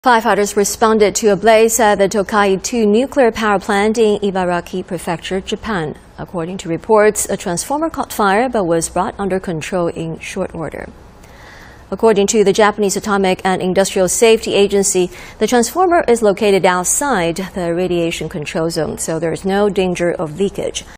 Firefighters responded to a blaze at the Tokai 2 nuclear power plant in Ibaraki Prefecture, Japan. According to reports, a transformer caught fire but was brought under control in short order. According to the Japanese Atomic and Industrial Safety Agency, the transformer is located outside the radiation control zone, so there is no danger of leakage.